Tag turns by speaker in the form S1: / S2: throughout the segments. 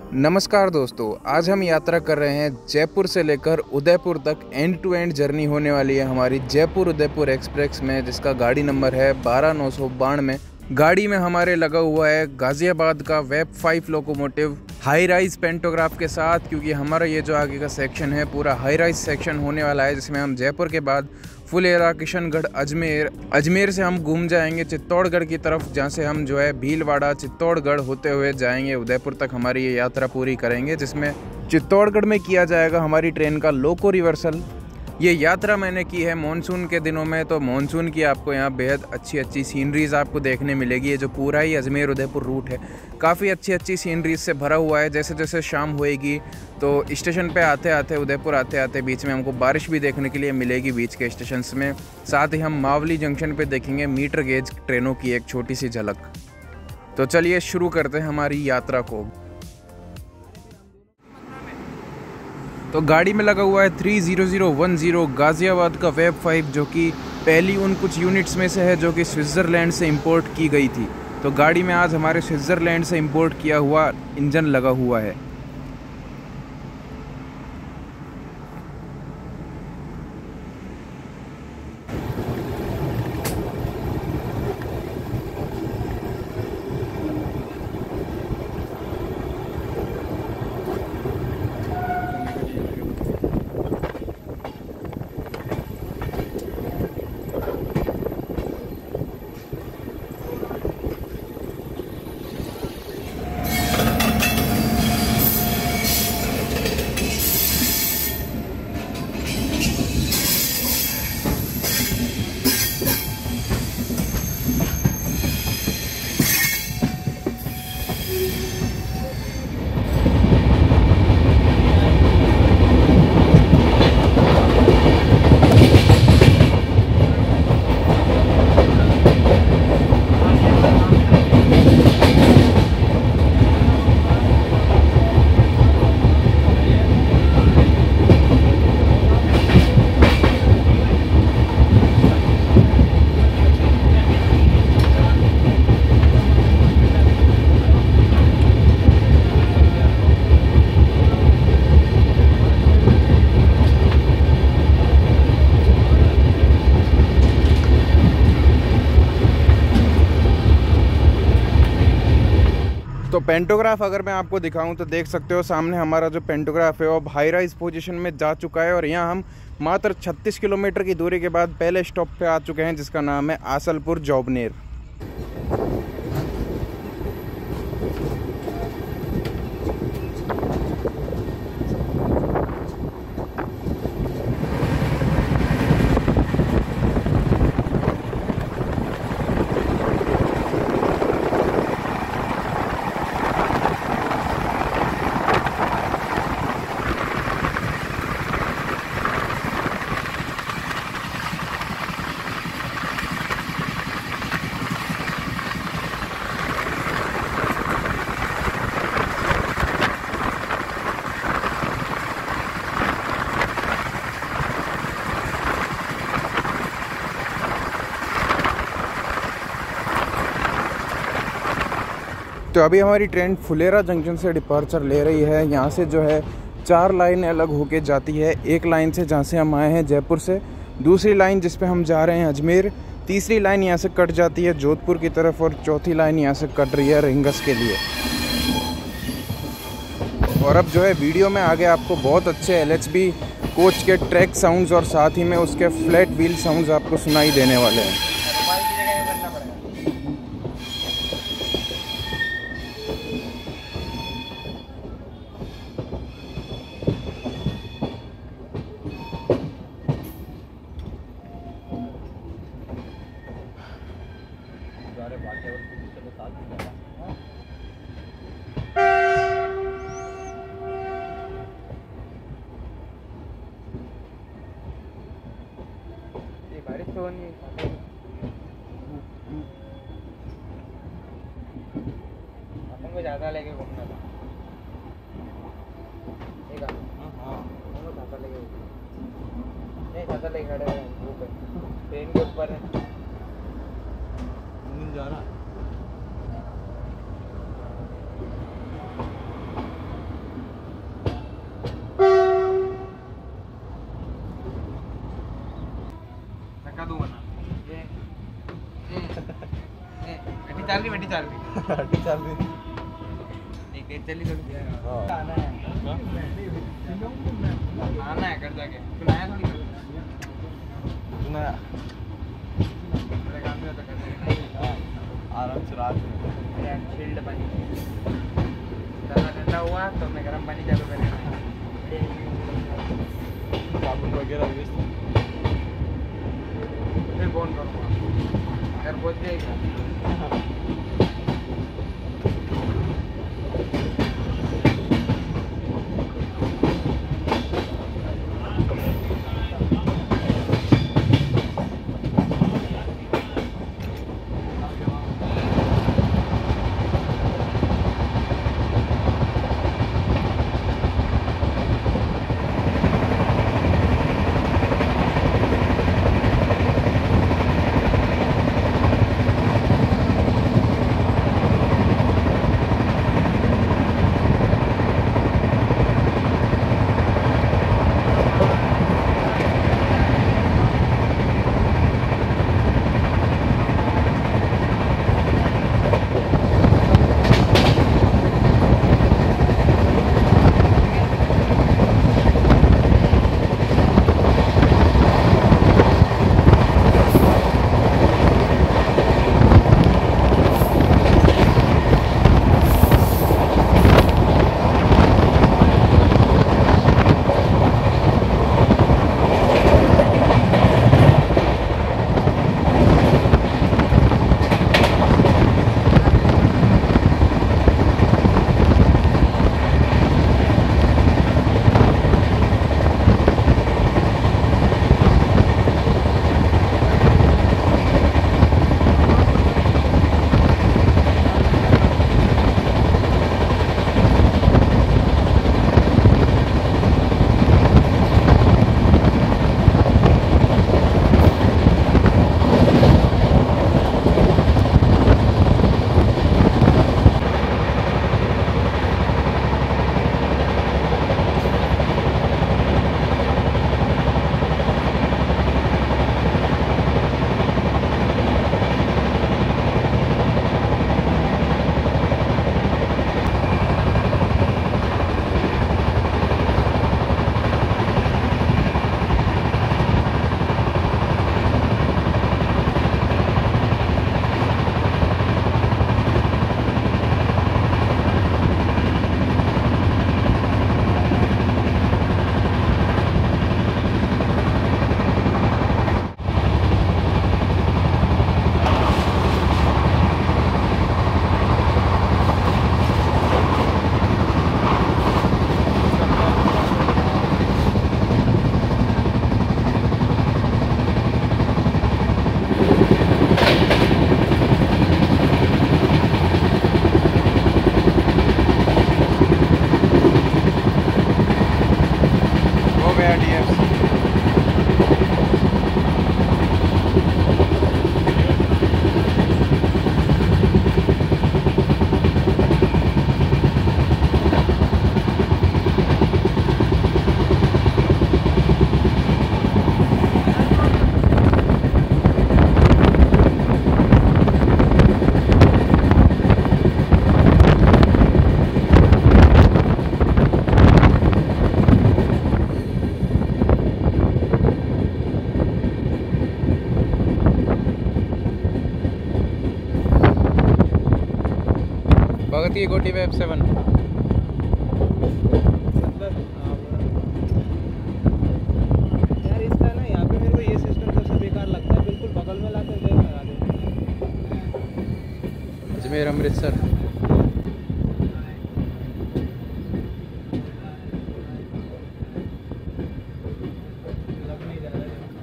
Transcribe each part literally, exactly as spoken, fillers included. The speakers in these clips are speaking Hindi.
S1: नमस्कार दोस्तों, आज हम यात्रा कर रहे हैं जयपुर से लेकर उदयपुर तक। एंड टू एंड जर्नी होने वाली है हमारी जयपुर उदयपुर एक्सप्रेस में, जिसका गाड़ी नंबर है बारह नौ सौ बानवे। गाड़ी में हमारे लगा हुआ है गाज़ियाबाद का वेब five locomotive high rise pantograph के साथ, क्योंकि हमारा ये जो आगे का सेक्शन है पूरा हाई राइज सेक्शन होने वाला है, जिसमें हम जयपुर के बाद फुलेरा, किशनगढ़, अजमेर अजमेर से हम घूम जाएंगे चित्तौड़गढ़ की तरफ, जहाँ से हम जो है भीलवाड़ा, चित्तौड़गढ़ होते हुए जाएंगे उदयपुर तक। हमारी ये यात्रा पूरी करेंगे, जिसमें चित्तौड़गढ़ में किया जाएगा हमारी ट्रेन का लोको रिवर्सल। ये यात्रा मैंने की है मॉनसून के दिनों में, तो मॉनसून की आपको यहाँ बेहद अच्छी अच्छी सीनरीज आपको देखने मिलेगी। ये जो पूरा ही अजमेर उदयपुर रूट है काफ़ी अच्छी अच्छी सीनरीज से भरा हुआ है। जैसे जैसे शाम होएगी तो स्टेशन पे आते आते उदयपुर आते आते बीच में हमको बारिश भी देखने के लिए मिलेगी बीच के स्टेशन में। साथ ही हम मावली जंक्शन पे देखेंगे मीटर गेज ट्रेनों की एक छोटी सी झलक। तो चलिए शुरू करते हैं हमारी यात्रा को। तो गाड़ी में लगा हुआ है three zero zero one zero Ghaziabad का वेब फाइव, जो कि पहली उन कुछ यूनिट्स में से है जो कि स्विट्ज़रलैंड से इंपोर्ट की गई थी। तो गाड़ी में आज हमारे स्विट्ज़रलैंड से इंपोर्ट किया हुआ इंजन लगा हुआ है। तो पेंटोग्राफ अगर मैं आपको दिखाऊं तो देख सकते हो सामने हमारा जो पेंटोग्राफ है वो हाई राइज पोजीशन में जा चुका है, और यहाँ हम मात्र छत्तीस किलोमीटर की दूरी के बाद पहले स्टॉप पे आ चुके हैं, जिसका नाम है आसलपुर जौबनेर। तो अभी हमारी ट्रेन फुलेरा जंक्शन से डिपार्चर ले रही है। यहाँ से जो है चार लाइन अलग होके जाती है। एक लाइन से जहाँ से हम आए हैं जयपुर से, दूसरी लाइन जिस पे हम जा रहे हैं अजमेर, तीसरी लाइन यहाँ से कट जाती है जोधपुर की तरफ, और चौथी लाइन यहाँ से कट रही है रिंगस के लिए। और अब जो है वीडियो में आगे आपको बहुत अच्छे एल एच बी कोच के ट्रैक साउंड्स और साथ ही में उसके फ्लैट व्हील साउंड्स आपको सुनाई देने वाले हैं। बारिश तो नहीं अपन को ज़्यादा लेके घूमना था। ठीक है, हाँ हाँ ज़्यादा लेके नहीं ज़्यादा लेके खड़े हैं वो पे ट्रेन के ऊपर है जा रहा। चाल रही बेटी चाल रही
S2: चाल रही
S1: एक डेट चली थोड़ी
S2: हाँ
S1: आना है आना है कर जाके सुनाया थोड़ी
S2: सुनाया
S1: मेरे काम में होता कर जाएगा
S2: आराम से रात में
S1: फील्ड पानी ज़्यादा ठंडा हुआ तो मैं गर्म पानी चालू करेगा
S2: साबुन वगैरह वेस्ट
S1: फिर फोन करूँगा घर पहुँच जाएगा
S3: भगत की गोटी वेब सेवन।
S2: यार इसका ना यहाँ पे मेरे को ये सिस्टम सबसे बेकार लगता है, बिल्कुल बगल में लाकर गैस लगा दे।
S3: अजमेर अमृतसर
S2: लग नहीं जा रहा है।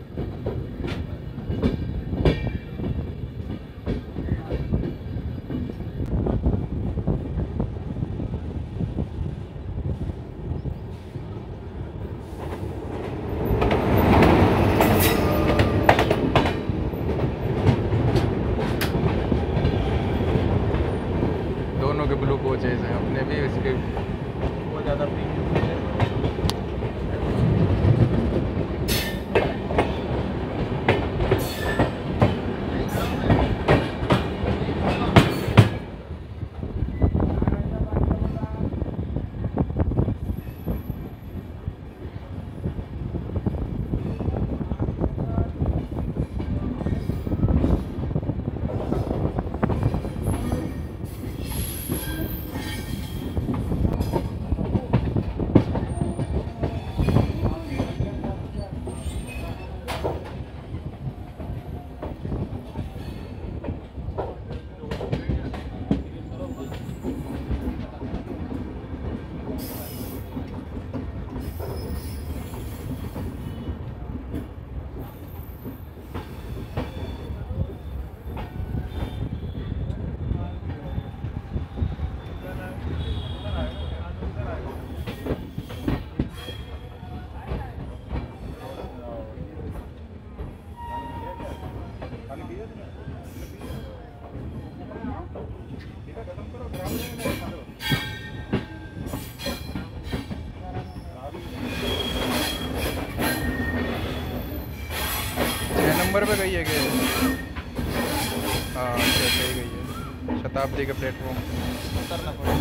S3: दोनों के ब्लू कोचेज हैं, अपने भी इसके
S2: बहुत ज़्यादा प्रीमियम है।
S1: पे गई है क्या? हाँ अच्छा सही गई है, शताब्दी का प्लेटफॉर्म
S2: उतरना पड़ेगा।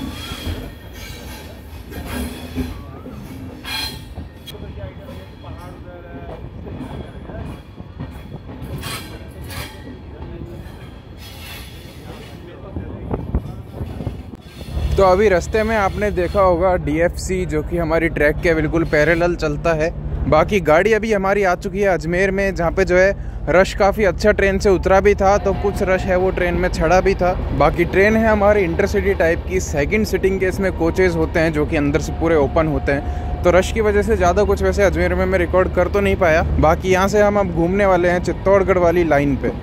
S1: तो अभी रास्ते में आपने देखा होगा डी एफ सी जो कि हमारी ट्रैक के बिल्कुल पैरेलल चलता है। बाकी गाड़ी अभी हमारी आ चुकी है अजमेर में, जहाँ पे जो है रश काफ़ी अच्छा ट्रेन से उतरा भी था, तो कुछ रश है वो ट्रेन में चढ़ा भी था। बाकी ट्रेन है हमारी इंटरसिटी टाइप की, सेकंड सिटिंग के इसमें कोचेज़ होते हैं जो कि अंदर से पूरे ओपन होते हैं। तो रश की वजह से ज़्यादा कुछ वैसे अजमेर में मैं रिकॉर्ड कर तो नहीं पाया। बाकी यहाँ से हम अब घूमने वाले हैं चित्तौड़गढ़ वाली लाइन पे।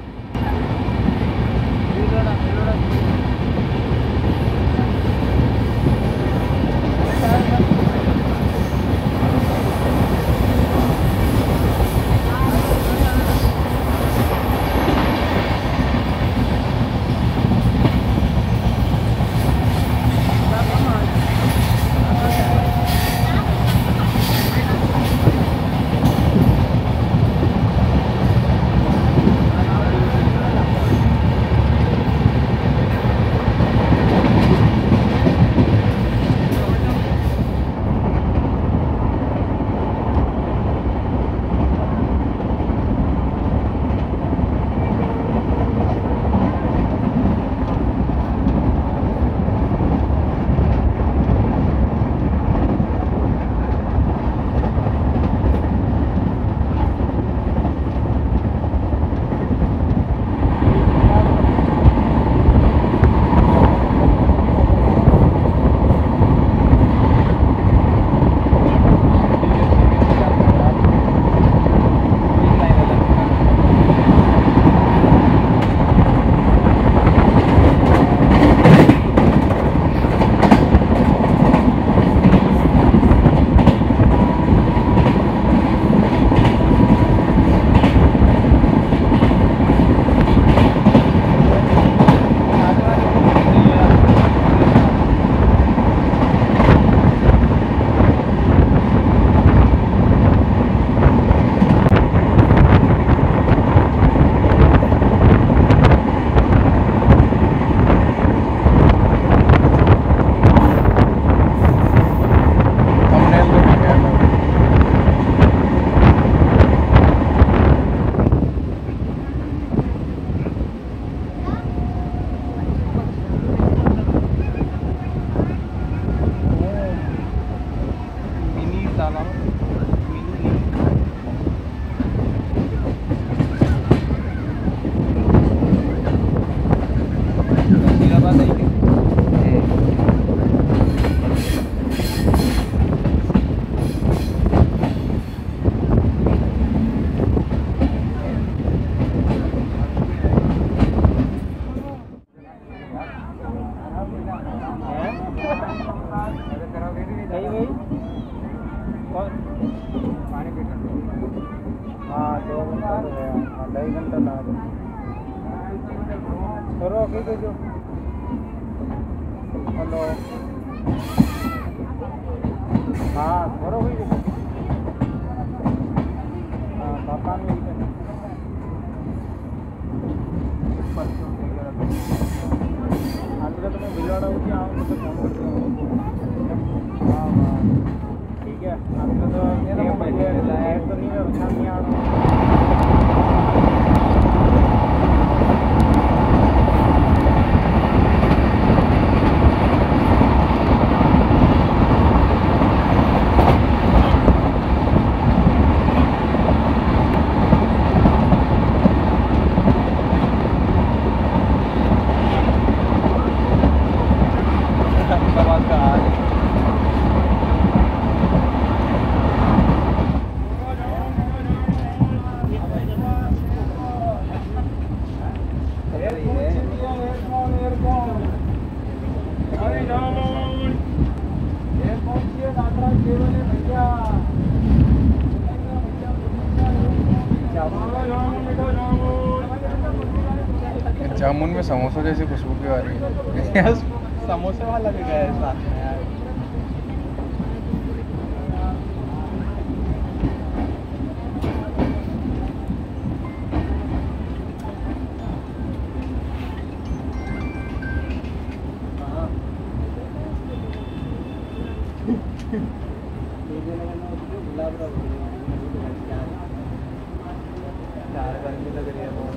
S2: ढाई घंटा लगा करो के जो हेलो हाँ करो भाई हाँ पापा में अंदर तो मैं भिलवाड़ा होती आऊँ तो फोन करती हूँ। हाँ हाँ ठीक है अंदर तो मेरा लाइट तो नहीं है उतना नहीं आ रहा।
S1: जामुन में समोसा जैसी खुशबू क्यों आ रही है?
S2: समोसे वाला भी गया है साथ में यार। गर्मी लग रही है बहुत।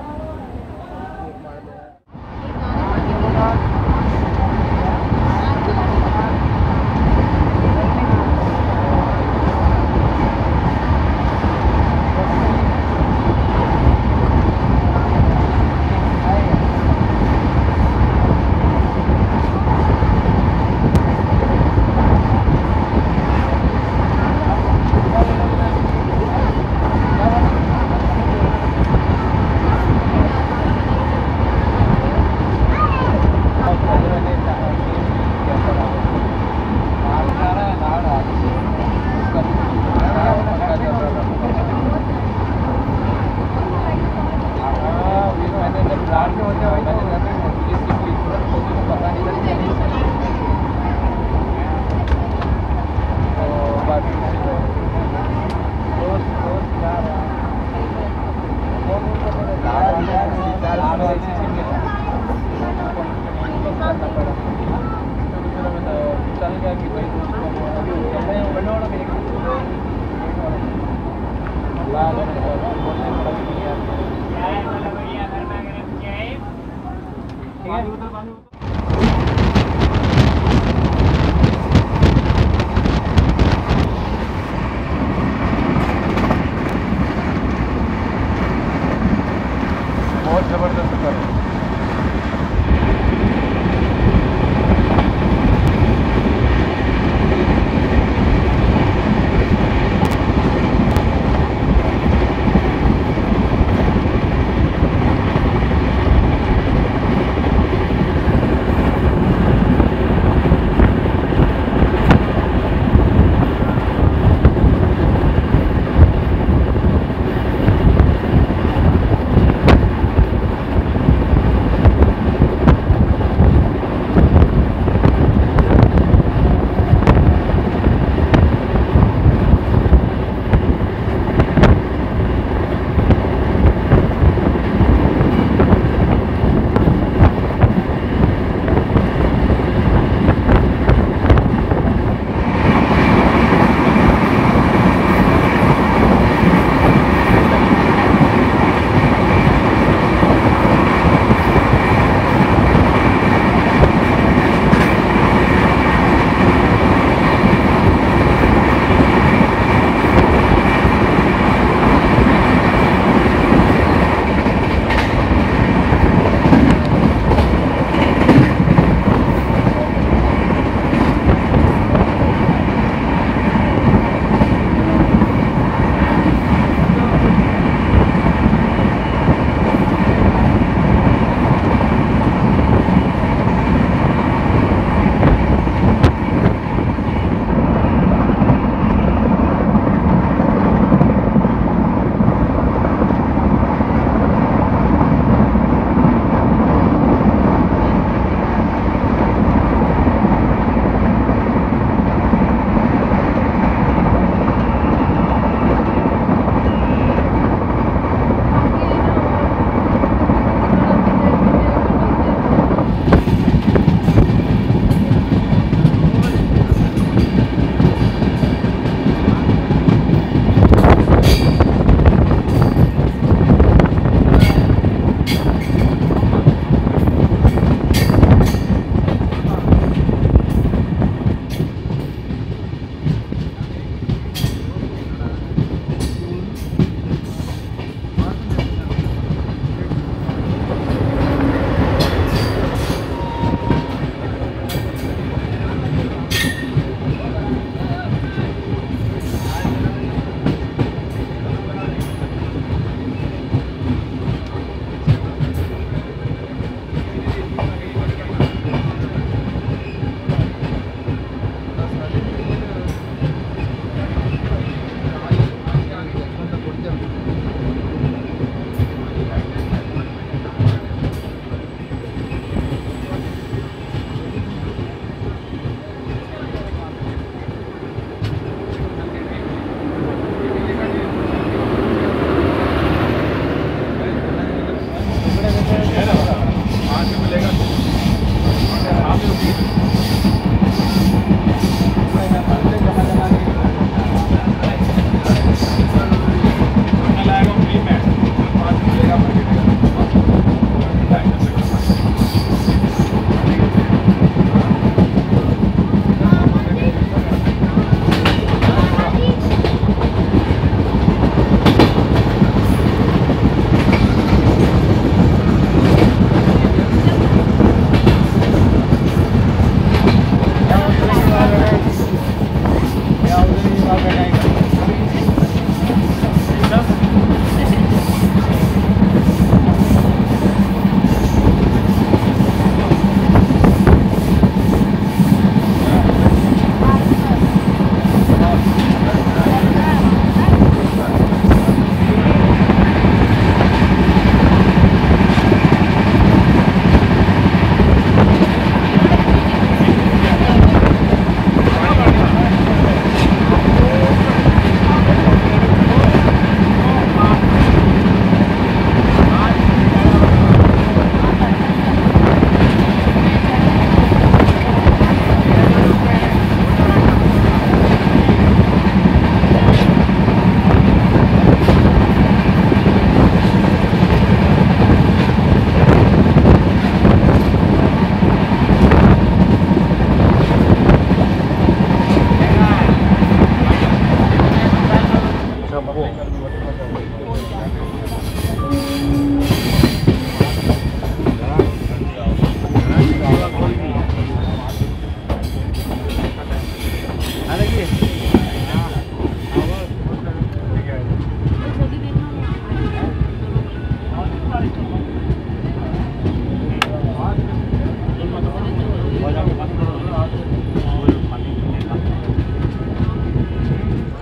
S2: बहुत जबरदस्त सफर है।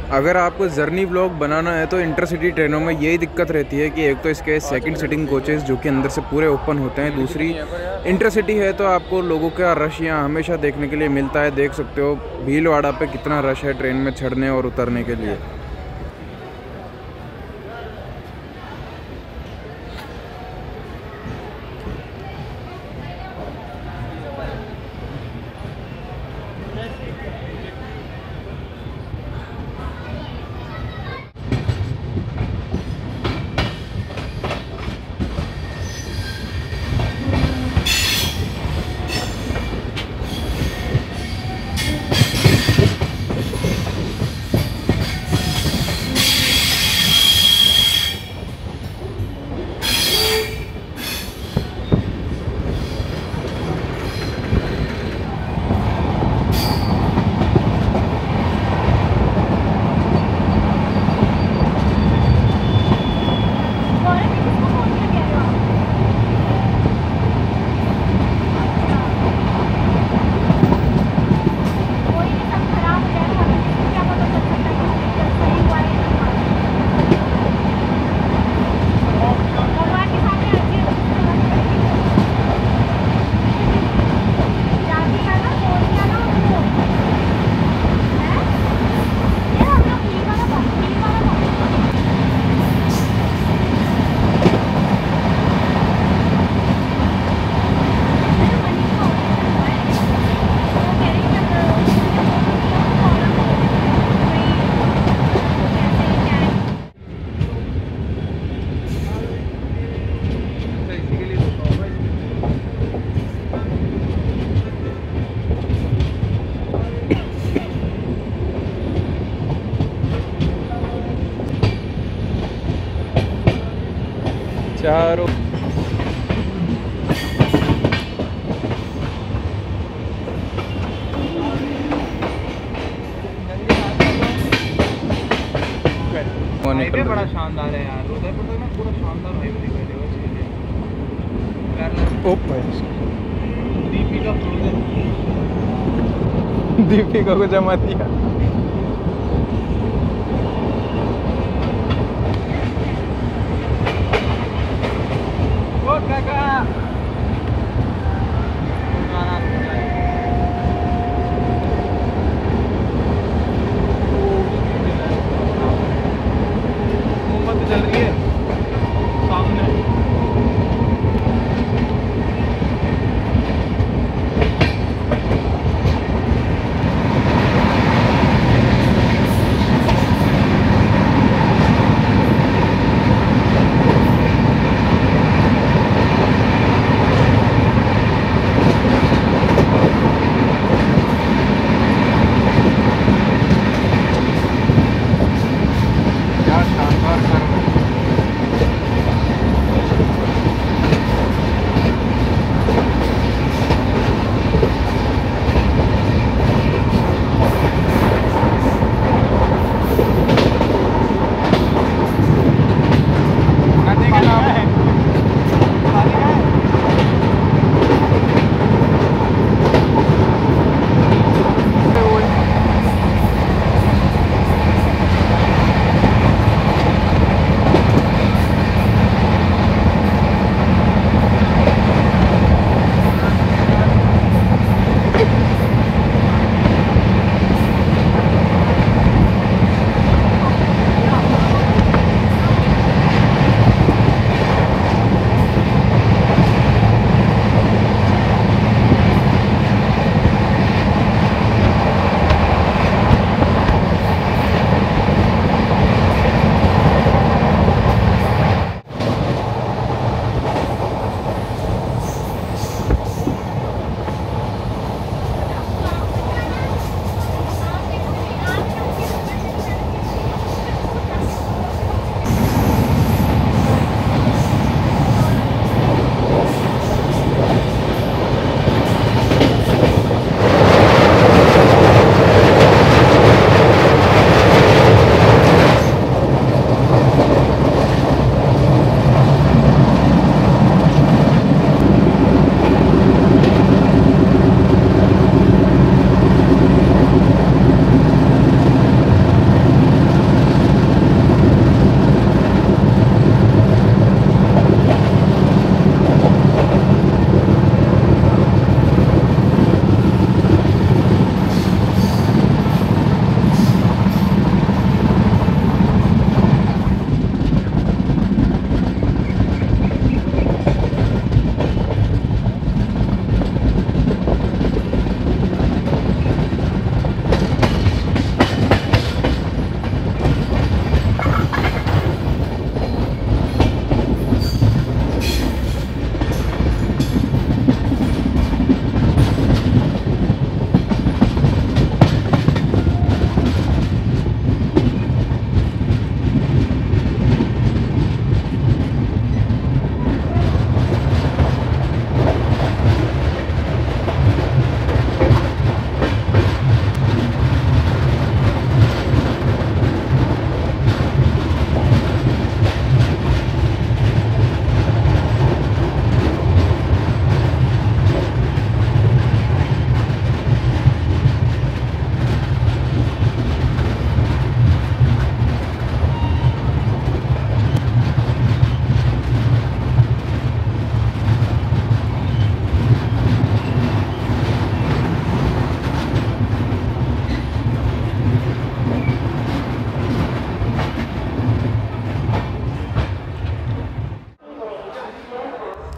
S1: अगर आपको जर्नी व्लॉग बनाना है तो इंटरसिटी ट्रेनों में यही दिक्कत रहती है कि एक तो इसके सेकंड सिटिंग कोचेस जो कि अंदर से पूरे ओपन होते हैं, दूसरी इंटरसिटी है तो आपको लोगों का रश यहाँ हमेशा देखने के लिए मिलता है। देख सकते हो भीलवाड़ा पे कितना रश है ट्रेन में चढ़ने और उतरने के लिए। चारों
S2: हाईवे बड़ा शानदार है यार, उदयपुर तक ना पूरा शानदार हाईवे दिखाई देगा। दीपिका
S1: दीपिका को जमा दिया।
S2: चल रही है सामने।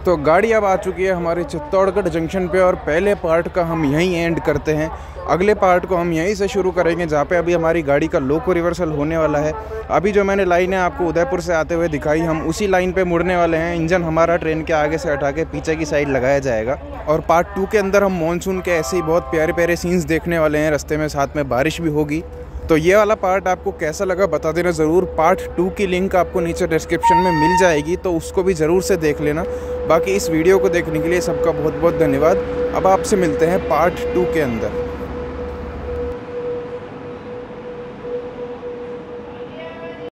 S1: तो गाड़ी अब आ चुकी है हमारे चित्तौड़गढ़ जंक्शन पे और पहले पार्ट का हम यहीं एंड करते हैं। अगले पार्ट को हम यहीं से शुरू करेंगे जहाँ पे अभी हमारी गाड़ी का लोको रिवर्सल होने वाला है। अभी जो मैंने लाइनें आपको उदयपुर से आते हुए दिखाई, हम उसी लाइन पे मुड़ने वाले हैं। इंजन हमारा ट्रेन के आगे से हटा के पीछे की साइड लगाया जाएगा और पार्ट टू के अंदर हम मानसून के ऐसे ही बहुत प्यारे प्यारे सीन्स देखने वाले हैं। रास्ते में साथ में बारिश भी होगी। तो ये वाला पार्ट आपको कैसा लगा बता देना ज़रूर। पार्ट टू की लिंक आपको नीचे डिस्क्रिप्शन में मिल जाएगी, तो उसको भी ज़रूर से देख लेना। बाकी इस वीडियो को देखने के लिए सबका बहुत बहुत धन्यवाद। अब आपसे मिलते हैं पार्ट टू के अंदर।